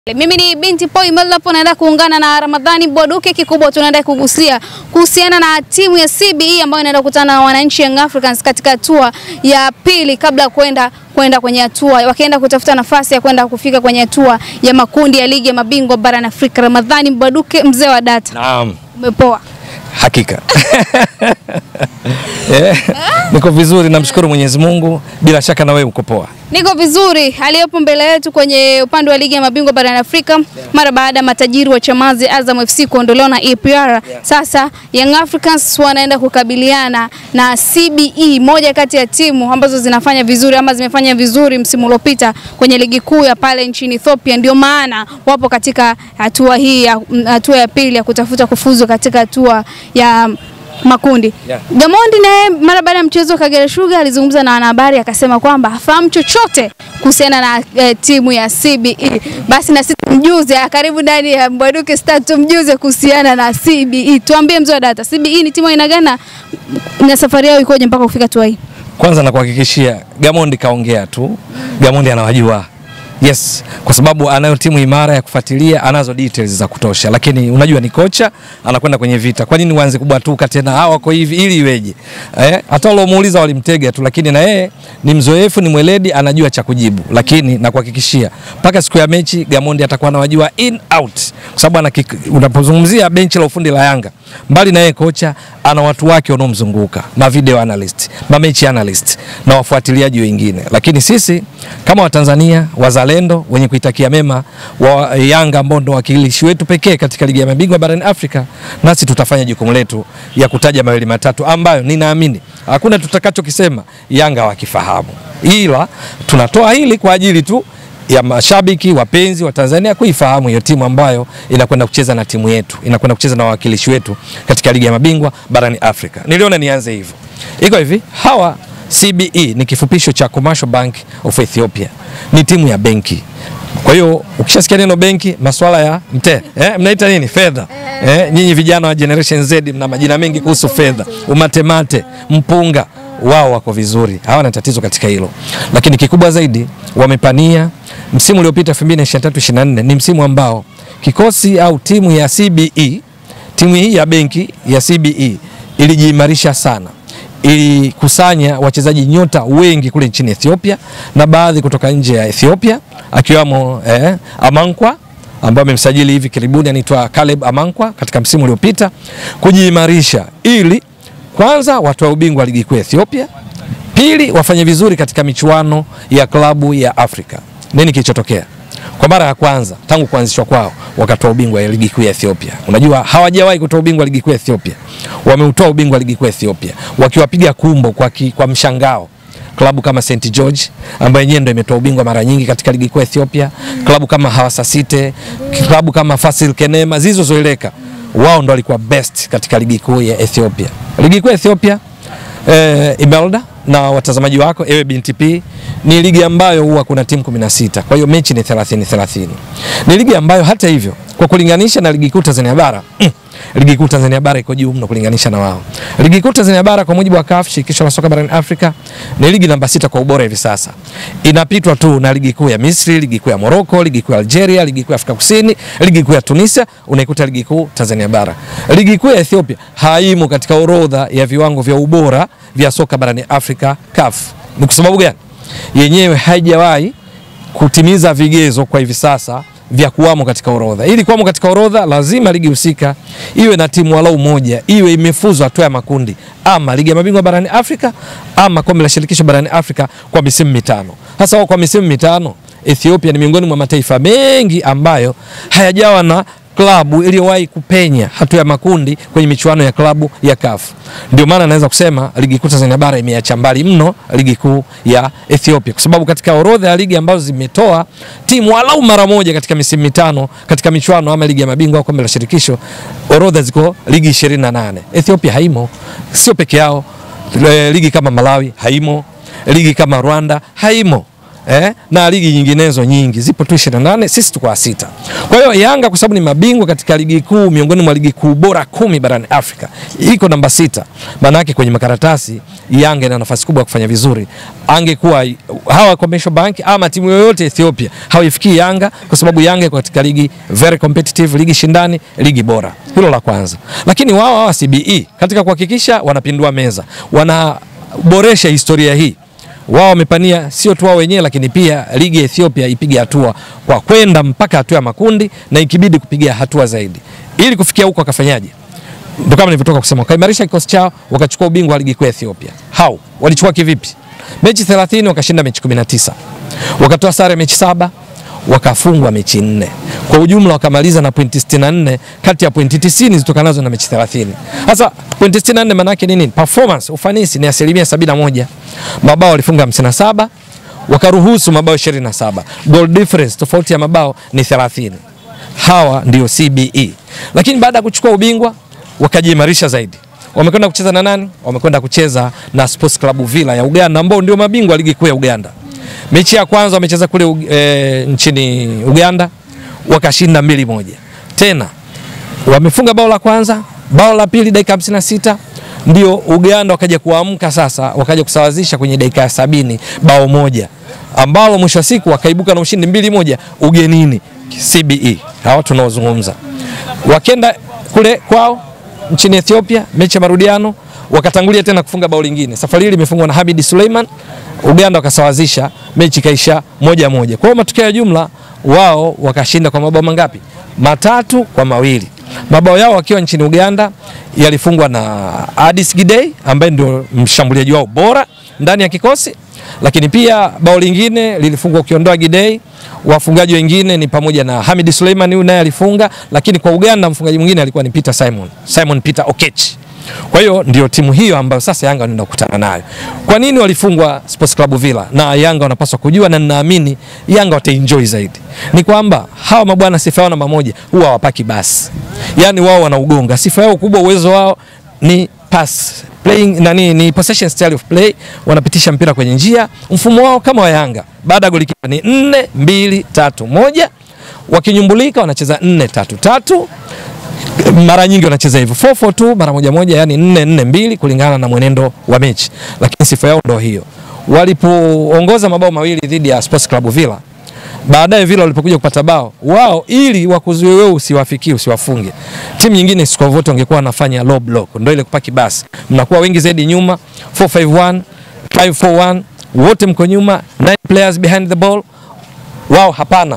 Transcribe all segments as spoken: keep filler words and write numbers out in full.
Mimi ni binti Poi Melapo, naenda kuungana na Ramadhani Mbwaduke. Kikubwa tunaenda kugusia kuhusiana na timu ya C B E ambayo inaenda kukutana na wananchi Young Africans katika hatua ya pili kabla kwenda kwenda kwenye hatua wakienda kutafuta nafasi ya kwenda kufika kwenye hatua ya makundi ya ligi ya mabingwa barani Afrika. Ramadhani Mbwaduke, mzee wa data. Naam. Umepoa? Hakika. eh, niko vizuri, namshukuru Mwenyezi Mungu. Bila shaka na wewe uko poa? Niko vizuri. Aliyopo mbele yetu kwenye upande wa ligi ya mabingwa barani Afrika, yeah, mara baada ya matajiri wa Chamazi Azam F C kuondolewa na E P R, yeah, sasa Young Africans wanaenda kukabiliana na C B E, moja kati ya timu ambazo zinafanya vizuri ama zimefanya vizuri msimu uliopita kwenye ligi kuu ya pale nchini Ethiopia. Ndio maana wapo katika hatua hii ya hatua ya pili ya kutafuta kufuzu katika hatua ya makundi. Yeah. Gamondi naye mara baada ya mchezo Kagera Sugar alizungumza na wanahabari akasema kwamba hafahamu chochote kuhusiana na e, timu ya C B E. Basi na sisi mjuze, karibu ndani ya Mbwaduke Star tumjuze kuhusiana na C B E. Tuambie mzee wa data, C B E ni timu aina gani na safari yao ikoje mpaka kufika hatua hii? Kwanza na kuhakikishia Gamondi kaongea tu. Gamondi anawajua. Yes, kwa sababu anayo timu imara ya kufuatilia, anazo details za kutosha. Lakini unajua ni kocha, anakwenda kwenye vita. Kwa nini uanze kubatuka tena hawa wako hivi ili iweje? Eh, hata wale muuliza walimtega tu, lakini na yeye ni mzoefu, ni mweledi, anajua cha kujibu. Lakini na kuhakikishia mpaka siku ya mechi Gamondi atakuwa anawajua in out. Kwa sababu unapozungumzia benchi la ufundi la Yanga, mbali na yeye kocha, ana watu wake wanaomzunguka, ma video analyst, ma mechi analyst na wafuatiliaji wengine. Lakini sisi kama Watanzania wazalendo wenye kuitakia mema wa Yanga ambao ndo wakilishi wetu pekee katika ligi ya mabingwa barani Afrika, nasi tutafanya jukumu letu ya kutaja mawili matatu ambayo ninaamini hakuna tutakachokisema Yanga wakifahamu. Ila tunatoa hili kwa ajili tu ya mashabiki wapenzi wa Tanzania kuifahamu hiyo timu ambayo inakwenda kucheza na timu yetu, inakwenda kucheza na wawakilishi wetu katika ligi ya mabingwa barani Afrika. Niliona nianze hivyo. Iko hivi, hawa C B E ni kifupisho cha Commercial Bank of Ethiopia. Ni timu ya benki. Kwa hiyo ukishasikia neno benki, masuala ya mte, eh mnaita nini? Fedha. Eh nyinyi vijana wa Generation Z mna majina mengi kuhusu fedha. Umatemate, mpunga, wao wako vizuri. Hawana tatizo katika hilo. Lakini kikubwa zaidi wamepania msimu uliopita elfu mbili na ishirini na tatu ishirini na nne ni msimu ambao kikosi au timu ya C B E, timu hii ya benki ya C B E ilijiimarisha sana. Ilikusanya wachezaji nyota wengi kule nchini Ethiopia na baadhi kutoka nje ya Ethiopia, akiwamo eh, Amankwa ambaye amemsajili hivi karibuni, anaitwa Caleb Amankwa katika msimu uliopita, kujiimarisha ili kwanza watoe ubingwa ligi kuu ya Ethiopia, pili wafanye vizuri katika michuano ya klabu ya Afrika. Nini kilichotokea? Kwa mara ya kwanza tangu kuanzishwa kwao wakatoa ubingwa ya ligi kuu ya Ethiopia. Unajua hawajawahi kutoa ubingwa ligi kuu ya Ethiopia. Wameutoa ubingwa ligi kuu ya Ethiopia wakiwapiga kumbo kwa ki, kwa mshangao klabu kama Saint George ambayo yenyewe ndio imetoa ubingwa mara nyingi katika ligi kuu ya Ethiopia, klabu kama Hawassa City, klabu kama Fasil Kenema zilizozoeleka. Wao ndio walikuwa best katika ligi kuu ya Ethiopia. Ligi kuu ya Ethiopia eh, Imelda na watazamaji wako, ewe binti P, ni ligi ambayo huwa kuna timu kumi na sita. Kwa hiyo mechi ni thelathini thelathini. Ni ligi ambayo hata hivyo kwa kulinganisha na ligi kuu Tanzania bara, ligi kuu Tanzania bara iko juu mno kulinganisha na wao. Ligi kuu Tanzania bara kwa mujibu wa C A F, shirikisho la soka barani Afrika, ni ligi namba sita kwa ubora hivi sasa. Inapitwa tu na ligi kuu ya Misri, ligi kuu ya Morocco, ligi kuu ya Algeria, ligi kuu ya Afrika Kusini, ligi kuu ya Tunisia, unaikuta ligi kuu Tanzania bara. Ligi kuu ya Ethiopia haimo katika orodha ya viwango vya ubora vya soka barani Afrika C A F. Ni kwa sababu gani? Yenyewe haijawahi kutimiza vigezo kwa hivi sasa vya kuwamo katika orodha. Ili kuwamo katika orodha lazima ligi husika iwe na timu walau moja, iwe imefuzu hatua ya makundi, ama ligi ya mabingwa barani Afrika ama kombe la shirikisho barani Afrika kwa misimu mitano. Hasa kwa misimu mitano Ethiopia ni miongoni mwa mataifa mengi ambayo hayajawa na klabu iliyowahi kupenya hatua ya makundi kwenye michuano ya klabu ya C A F. Ndio maana naweza kusema ligi kuu Tanzania bara imeacha mbali mno ligi kuu ya Ethiopia, kwa sababu katika orodha ya ligi ambazo zimetoa timu walau mara moja katika misimu mitano katika michuano ama ligi ya mabingwa au kombe la shirikisho, orodha ziko ligi ishirini na nane. Ethiopia haimo. Sio peke yao, ligi kama Malawi haimo, ligi kama Rwanda haimo. eh, na ligi nyinginezo nyingi zipo tu ishirini na nane, sisi tuko sita. Kwa hiyo Yanga kwa sababu ni mabingwa katika ligi kuu miongoni mwa ligi kuu bora kumi barani Afrika, iko namba sita. Maana yake kwenye makaratasi Yanga ina nafasi kubwa ya kufanya vizuri. Angekuwa hawa Commercial Bank ama timu yoyote Ethiopia hawaifikii Yanga kwa sababu Yanga iko katika ligi very competitive, ligi shindani, ligi bora. Hilo la kwanza. Lakini wao hawa C B E katika kuhakikisha wanapindua meza, wanaboresha historia hii. Wao wamepania sio tu wao wenyewe lakini pia ligi ya Ethiopia ipige hatua kwa kwenda mpaka hatua ya makundi na ikibidi kupigia hatua zaidi. Ili kufikia huko akafanyaje? Ndio kama nilivyotoka kusema, kaimarisha kikosi chao, wakachukua ubingwa wa ligi kuu ya Ethiopia. How? Walichukua kivipi? Mechi thelathini wakashinda mechi kumi na tisa. Wakatoa sare mechi saba, wakafungwa mechi nne. Kwa ujumla wakamaliza na pointi sitini na nne kati ya pointi tisini zitokanazo na mechi thelathini. Sasa pointi sitini na nne maana yake nini? Performance, ufanisi ni asilimia sabini na moja. Mabao walifunga hamsini na saba, wakaruhusu mabao ishirini na saba. Goal difference, tofauti ya mabao ni thelathini. Hawa ndio C B E. Lakini baada ya kuchukua ubingwa wakajiimarisha zaidi. Wamekwenda kucheza na nani? Wamekwenda kucheza na Sports Club Villa ya Uganda ambao ndio mabingwa ligi kuu ya Uganda. Mechi ya kwanza wamecheza kule e, nchini Uganda wakashinda mbili moja. Tena wamefunga bao la kwanza, bao la pili dakika hamsini na sita, ndio Uganda wakaja kuamka sasa, wakaja kusawazisha kwenye dakika ya sabini bao moja. Ambao mwisho wa siku wakaibuka na ushindi mbili moja ugenini C B E. Hao tunaozungumza. Wakenda kule kwao nchini Ethiopia, mechi ya marudiano, wakatangulia tena kufunga bao lingine. Safari hili imefungwa na Hamid Suleiman. Uganda wakasawazisha, mechi kaisha moja moja. Kwa hiyo matokeo ya jumla wao wakashinda kwa mabao mangapi? Matatu kwa mawili. Mabao yao wakiwa nchini Uganda yalifungwa na Addis Gidey ambaye ndio mshambuliaji wao bora ndani ya kikosi. Lakini pia bao lingine lilifungwa ukiondoa Gidey. Wafungaji wengine ni pamoja na Hamid Suleiman, huyu naye alifunga, lakini kwa Uganda mfungaji mwingine alikuwa ni Peter Simon. Simon Peter Okech. Kwa hiyo ndio timu hiyo ambayo sasa Yanga wanaenda kukutana nayo. Kwa nini walifungwa Sports Club Villa? Na Yanga wanapaswa kujua na ninaamini Yanga wataenjoy zaidi. Ni kwamba hawa mabwana sifa yao namba moja huwa hawapaki basi. Yaani wao wanaugonga. Sifa yao kubwa, uwezo wao ni pass playing, nani ni possession style of play, wanapitisha mpira kwenye njia. Mfumo wao kama wa Yanga, baada ya goli kipa ni nne mbili tatu moja. Wakinyumbulika wanacheza nne tatu tatu. Mara nyingi wanacheza hivyo nne nne mbili, mara moja moja, yani nne nne mbili kulingana na mwenendo wa mechi. Lakini sifa yao ndio hiyo. Walipoongoza mabao mawili dhidi ya Sports Club Villa, baadaye Villa walipokuja kupata bao, wao ili wakuzuie wewe usiwafikie, usiwafunge, timu nyingine siku zote wangekuwa wanafanya low block, ndio ile kupaki basi. Mnakuwa wengi zaidi nyuma, four five one, five four one, wote mko nyuma, nine players behind the ball. Wao hapana.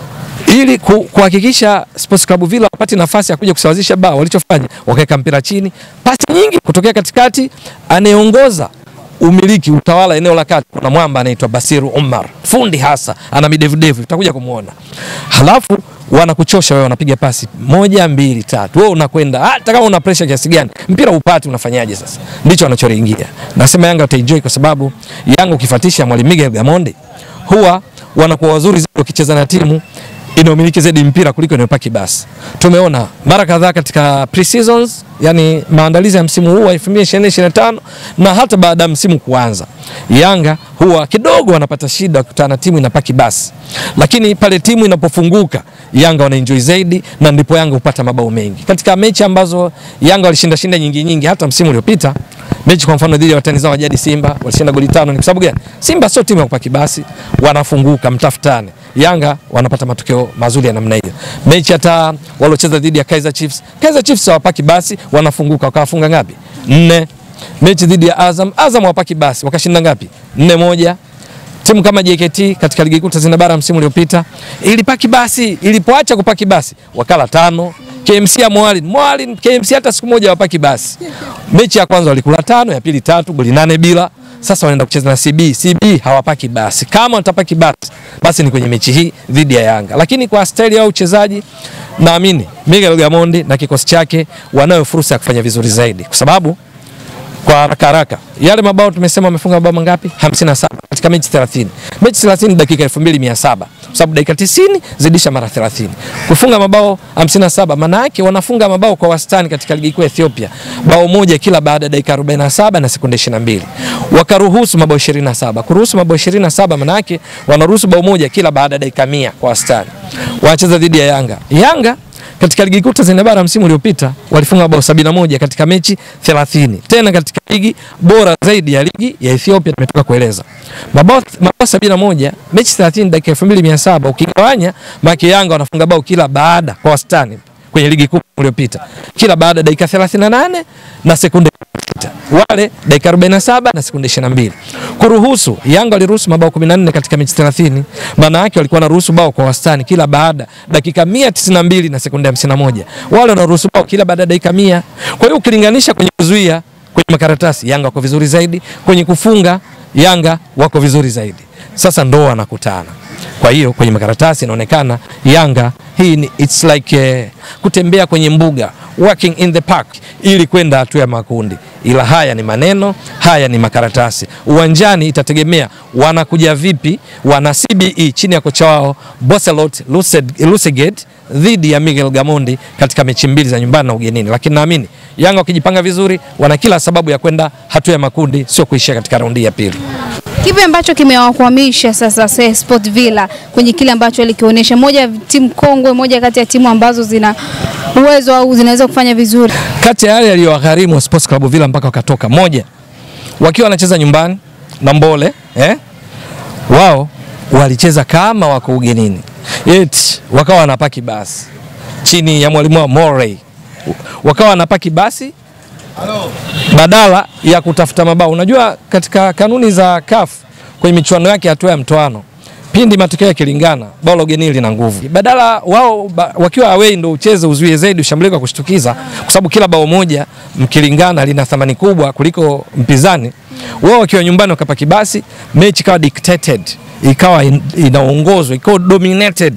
Ili kuhakikisha Sports Club Villa wapate nafasi ya kuja kusawazisha bao, walichofanya wakaweka mpira chini, pasi nyingi kutokea katikati. Anayeongoza umiliki utawala eneo la kati kuna mwamba anaitwa Basiru Umar, fundi hasa, ana midevu devu, utakuja kumuona. Halafu wanakuchosha wewe, wanapiga pasi moja mbili tatu, wewe unakwenda hata kama una pressure kiasi gani, mpira upate, unafanyaje sasa? Ndicho wanachoringia. Nasema Yanga wataenjoy kwa sababu Yanga ukifuatisha Mwalimu Miguel Gamondi huwa wanakuwa wazuri zaidi wakicheza na timu inaomiliki zaidi mpira kuliko inayopaki basi. Tumeona mara kadhaa katika pre-seasons, yani maandalizi ya msimu huu wa elfu mbili ishirini na tano na hata baada ya msimu kuanza, Yanga huwa kidogo wanapata shida kukutana na timu inapaki basi. Lakini pale timu inapofunguka, Yanga wanaenjoy zaidi na ndipo Yanga hupata mabao mengi. Katika mechi ambazo Yanga walishinda shinda nyingi nyingi hata msimu uliopita, mechi kwa mfano dhidi ya watani zao jadi Simba, walishinda goli tano. Ni kwa sababu gani? Simba sio timu ya kupaki basi, wanafunguka mtafutane. Yanga wanapata matokeo mazuri ya namna hiyo. Mechi hata walocheza dhidi ya Kaizer Chiefs, Kaizer Chiefs hawapaki basi, wanafunguka, wakafunga ngapi? nne. Mechi dhidi ya Azam, Azam hawapaki basi, wakashinda ngapi? nne moja. Timu kama J K T katika ligi kuu Tanzania bara msimu uliopita ilipaki basi, ilipoacha kupaki basi wakala tano. K M C ya Mwalin, Mwalin K M C hata siku moja hawapaki basi. Mechi ya kwanza walikula tano, ya pili tatu, goli nane bila. Sasa wanaenda kucheza na C B. C B hawapaki basi. Kama watapaki basi, basi ni kwenye mechi hii dhidi ya Yanga. Lakini kwa style ya uchezaji, naamini Miguel Gamondi na kikosi chake wanayo fursa ya kufanya vizuri zaidi. Kwa sababu kwa haraka haraka. Yale mabao tumesema wamefunga mabao mangapi? hamsini na saba katika mechi thelathini. Mechi thelathini dakika elfu mbili mia saba. Kwa sababu dakika tisini zidisha mara thelathini. Kufunga mabao hamsini na saba maana yake wanafunga mabao kwa wastani katika ligi kuu ya Ethiopia. Bao moja kila baada ya dakika arobaini na saba na sekunde ishirini na mbili. Wakaruhusu mabao ishirini na saba. Kuruhusu mabao ishirini na saba maana yake wanaruhusu bao moja kila baada ya dakika mia kwa wastani. Wanacheza dhidi ya Yanga. Yanga katika ligi kuu Tanzania bara msimu uliopita walifunga mabao sabini na moja katika mechi thelathini. Tena katika ligi bora zaidi ya ligi ya Ethiopia tumetoka kueleza. Mabao mabao sabini na moja mechi thelathini dakika elfu mbili mia saba ukigawanya maki Yanga wanafunga bao kila baada kwa wastani kwenye ligi kuu iliyopita. Kila baada dakika thelathini na nane na sekunde sita. Wale dakika arobaini na saba na sekunde ishirini na mbili. Kuruhusu Yanga waliruhusu mabao kumi na nne katika mechi thelathini. Maana yake walikuwa wanaruhusu bao kwa wastani kila baada dakika mia tisini na mbili na sekunde hamsini na moja. Wale wanaruhusu bao kila baada dakika mia. Kwa hiyo ukilinganisha kwenye kuzuia kwenye makaratasi Yanga wako vizuri zaidi, kwenye kufunga Yanga wako vizuri zaidi. Sasa ndo wanakutana. Kwa hiyo kwenye makaratasi inaonekana Yanga hii ni it's like uh, kutembea kwenye mbuga, walking in the park ili kwenda hatua ya makundi. Ila haya ni maneno, haya ni makaratasi. Uwanjani itategemea wanakuja vipi, wana C B E chini ya kocha wao Boselot Luseged dhidi ya Miguel Gamondi katika mechi mbili za nyumbani na ugenini. Lakini naamini Yanga wakijipanga vizuri wana kila sababu ya kwenda hatua ya makundi, sio kuishia katika raundi ya pili. Kipi ambacho kimewakwamisha sasa Sport Villa kwenye kile ambacho alikionyesha? Moja timu kongwe, moja kati ya timu ambazo zina uwezo au zinaweza kufanya vizuri. Kati ya yale aliyowagharimu Sports Club Villa mpaka wakatoka, moja wakiwa wanacheza nyumbani na Mbole, eh? Wao walicheza kama wako ugenini. Eti wakawa wanapaki basi chini ya mwalimu wa Morey. Wakawa wanapaki basi badala ya kutafuta mabao. Unajua katika kanuni za C A F kwenye michuano yake hatua ya mtoano, pindi matokeo yakilingana bao la ugenini lina nguvu. Badala wao ba, wakiwa away ndio ucheze uzuie zaidi ushambulie kwa kushtukiza, kwa sababu kila bao moja mkilingana lina thamani kubwa kuliko mpinzani. Wao wakiwa nyumbani wakapaki basi, mechi ikawa dictated, ikawa in, inaongozwa, ikawa dominated,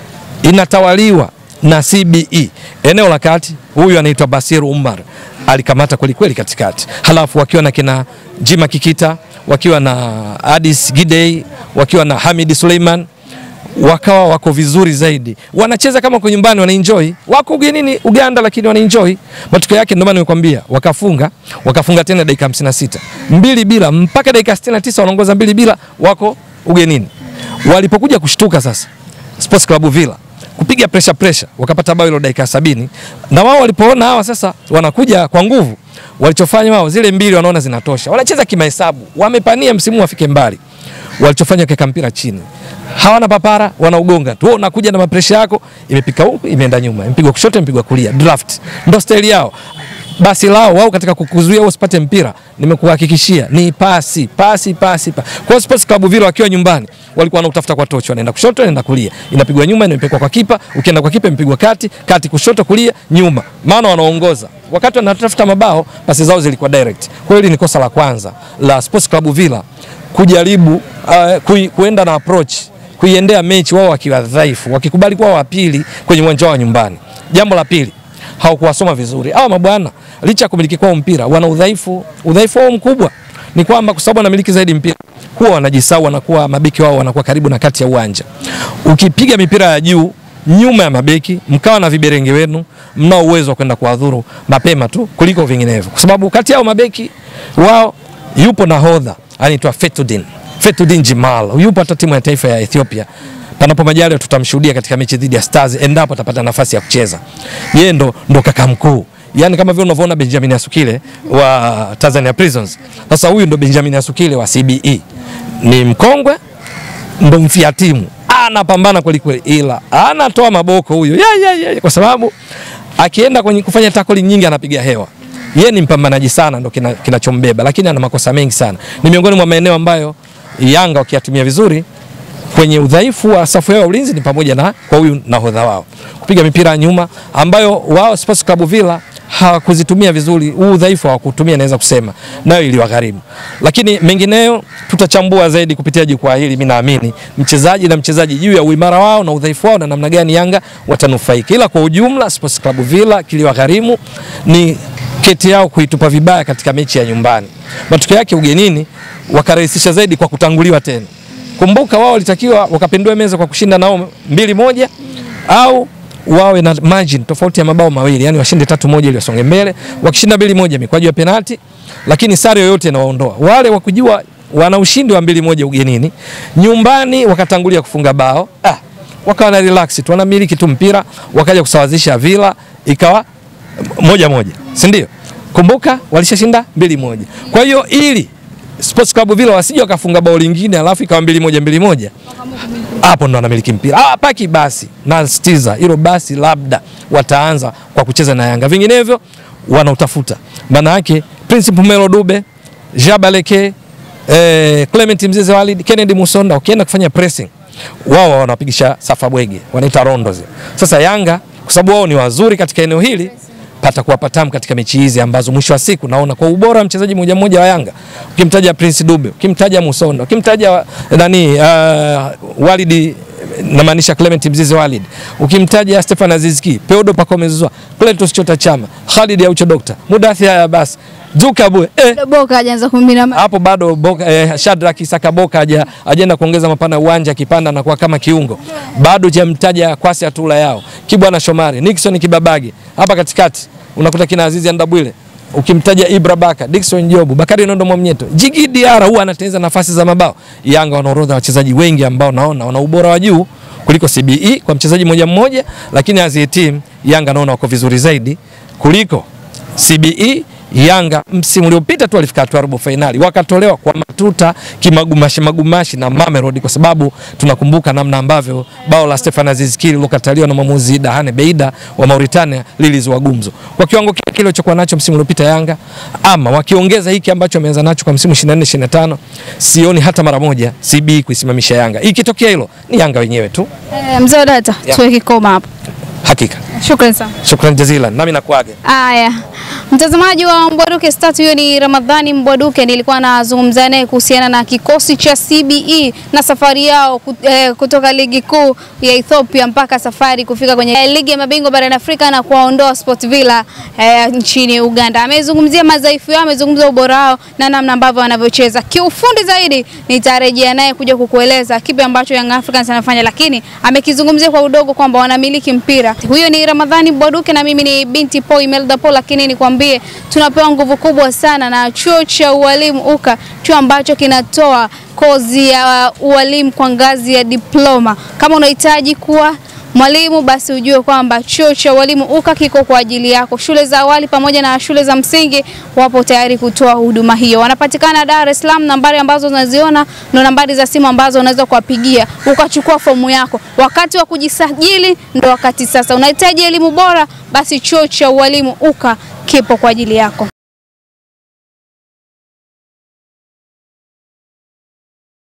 inatawaliwa na C B E. Eneo la kati huyu anaitwa Basir Umar alikamata kweli kweli katikati. Halafu wakiwa na kina Jima Kikita, wakiwa na Adis Gidey, wakiwa na Hamid Suleiman, wakawa wako vizuri zaidi. Wanacheza kama kwa nyumbani, wanaenjoy. Wako ugenini Uganda lakini wanaenjoy. Matokeo yake ndio maana nimekwambia wakafunga, wakafunga tena dakika hamsini na sita. Mbili bila mpaka dakika sitini na tisa wanaongoza mbili bila, wako ugenini. Walipokuja kushtuka sasa Sports Club Villa kupiga pressure pressure wakapata bao ile dakika sabini, na wao walipoona hawa sasa wanakuja kwa nguvu, walichofanya wao zile mbili wanaona zinatosha, wanacheza kimahesabu, wamepania msimu wafike mbali. Walichofanya keka mpira chini, hawana papara, wanaugonga tu. Wewe unakuja na mapresha yako, imepika huko imeenda nyuma, impigwa kushoto impigwa kulia, draft ndio style yao. Basi lao wao katika kukuzuia usipate mpira, nimekuhakikishia ni pasi pasi pasi pa. Kwa Sports Club Villa wakiwa nyumbani walikuwa wanatafuta kwa tochi, wanaenda kushoto wanaenda kulia, inapigwa nyuma inapigwa kwa kipa, ukienda kwa kipa impigwa kati kati, kushoto kulia nyuma, maana wanaongoza. Wakati wanatafuta mabao pasi zao zilikuwa direct. Kwa hiyo ni kosa la kwanza la Sports Club Villa kujaribu uh, kui, kuenda na approach kuiendea mechi wao wakiwa dhaifu, wakikubali kuwa wa pili kwenye uwanja wa nyumbani. Jambo la pili, hawakuwasoma vizuri hawa mabwana. Licha ya kumiliki kwa mpira, wana udhaifu. Udhaifu wao mkubwa ni kwamba kwa sababu wanamiliki zaidi mpira, huwa wanajisahau, wanakuwa mabeki wao wanakuwa karibu na kati ya uwanja. Ukipiga mipira ya juu nyuma ya mabeki, mkawa na viberenge wenu, mnao uwezo wa kwenda kuadhuru mapema tu kuliko vinginevyo. Kwa sababu kati yao mabeki wao yupo nahodha anaitwa Fetudin. Fetudin Jimal. Yupo hata timu ya taifa ya Ethiopia. Panapo majaliwa tutamshuhudia katika mechi dhidi ya Stars endapo atapata nafasi ya kucheza. Yeye ndo ndo kaka mkuu. Yaani kama vile unavyoona Benjamin Asukile wa Tanzania Prisons. Sasa huyu ndo Benjamin Asukile wa C B E. Ni mkongwe, ndo mfia timu. Anapambana kweli kweli, ila anatoa maboko huyo. Ya, ya, ya, kwa sababu akienda kwenye kufanya tackling nyingi anapiga hewa. Yeye ni mpambanaji sana, ndo kinachombeba, kina lakini ana makosa mengi sana. Ni miongoni mwa maeneo ambayo Yanga wakiyatumia vizuri kwenye udhaifu wa safu yao ya ulinzi ni pamoja na kwa huyu nahodha wao kupiga mipira nyuma ambayo wao Sports Club Villa hawakuzitumia vizuri. Huu udhaifu hawakutumia, naweza kusema nayo iliwagharimu. Lakini mengineyo tutachambua zaidi kupitia jukwaa hili. Mimi naamini mchezaji na mchezaji juu ya uimara wao na udhaifu wao na namna gani Yanga watanufaika. Ila kwa ujumla Sports Club Villa kiliwagharimu ni tiketi yao kuitupa vibaya katika mechi ya nyumbani. Matokeo yake ugenini wakarahisisha zaidi kwa kutanguliwa tena. Kumbuka wao walitakiwa wakapindue meza kwa kushinda nao mbili moja au wawe na margin tofauti ya mabao mawili, yani washinde tatu moja ili wasonge mbele. Wakishinda mbili moja mikwaju ya penalti, lakini sare yoyote inawaondoa. Wale wakujua wana ushindi wa mbili moja ugenini, nyumbani wakatangulia kufunga bao, ah, wakawa na relax tu, wanamiliki tu mpira, wakaja kusawazisha Villa ikawa moja moja, si ndio? Kumbuka walishashinda mbili moja. Kwa hiyo ili Sports Club Villa wasije wakafunga bao lingine alafu ikawa mbili moja mbili moja, hapo ndo wanamiliki mpira. Ah, paki basi na stiza hilo basi, labda wataanza kwa kucheza na Yanga, vinginevyo wanautafuta. Maana yake Principal Melo Dube, Jabaleke, eh, Clement Mzize Walid, Kennedy Musonda wakienda kufanya pressing, wao wanapigisha safa bwege, wanaita rondo zile. Sasa Yanga kwa sababu wao ni wazuri katika eneo hili, pata kuwapatamu katika mechi hizi ambazo mwisho wa siku naona kwa ubora mchezaji mmoja mmoja wa Yanga, ukimtaja Prince Dube, ukimtaja Musonda, ukimtaja nani uh, Walid, namaanisha Clement Mzize Walid, ukimtaja Stefan Azizki, Peodo Pakomezwa, Cletus Chota Chama, Khalid Aucho Doctor, Mudathi haya basi Zuka bwe eh, Boka hajaanza kumbina hapo bado Boka eh, Shadrack Isaka Boka haja ajenda kuongeza mapana uwanja, kipanda na kwa kama kiungo, bado jamtaja Kwasi Atula yao, Kibwana Shomari, Nixon Kibabage, hapa katikati unakuta kina Azizi Andabwile, ukimtaja Ibra Baka, Dickson Jobu, Bakari Nondo Mwamnyeto, Jigi Diara huwa anatengeneza nafasi za mabao. Yanga wanaorodha wachezaji wengi ambao naona wana ubora wa juu kuliko C B E kwa mchezaji mmoja mmoja, lakini as a team Yanga naona wako vizuri zaidi kuliko C B E. Yanga msimu uliopita tu walifika hatua robo finali, wakatolewa kwa matuta kimagumashi magumashi na Mamelodi, kwa sababu tunakumbuka namna ambavyo bao la Stefan Azizki lilokataliwa na mwamuzi Dahane Beida wa Mauritania lilizua gumzo. Kwa kiwango kile kile chokuwa nacho msimu uliopita Yanga, ama wakiongeza hiki ambacho wameanza nacho kwa msimu ishirini na nne ishirini na tano, sioni hata mara moja C B kuisimamisha Yanga. Ikitokea hilo ni Yanga wenyewe tu. Eh, mzee data yeah. Tuweke koma hapo. Hakika. Shukrani sana. Shukrani jazilan. Nami nakuage. Aya. Mtazamaji wa Mbwaduke Start, huyo ni Ramadhani Mbwaduke. Nilikuwa nazungumza naye kuhusiana na kikosi cha C B E na safari yao kutoka ligi kuu ya Ethiopia mpaka safari kufika kwenye ligi ya mabingwa barani Afrika na kuwaondoa Sport Villa eh, nchini Uganda. Amezungumzia madhaifu yao, amezungumza ubora wao na namna ambavyo wanavyocheza. Kiufundi zaidi nitarejea naye kuja kukueleza kipi ambacho Young Africans anafanya, lakini amekizungumzia kwa udogo kwamba wanamiliki mpira. Huyo ni Ramadhani Mbwaduke na mimi ni binti Po Imelda Po, lakini ni kwambie tunapewa nguvu kubwa sana na chuo cha ualimu Uka, chuo ambacho kinatoa kozi ya ualimu kwa ngazi ya diploma. Kama unahitaji kuwa mwalimu, basi ujue kwamba chuo cha ualimu Uka kiko kwa ajili yako. Shule za awali pamoja na shule za msingi wapo tayari kutoa huduma hiyo. Wanapatikana Dar es Salaam, nambari ambazo unaziona na nambari za simu ambazo unaweza kuwapigia ukachukua fomu yako. Wakati wa kujisajili ndio wakati sasa. Unahitaji elimu bora, basi chuo cha ualimu Uka kipo kwa ajili yako.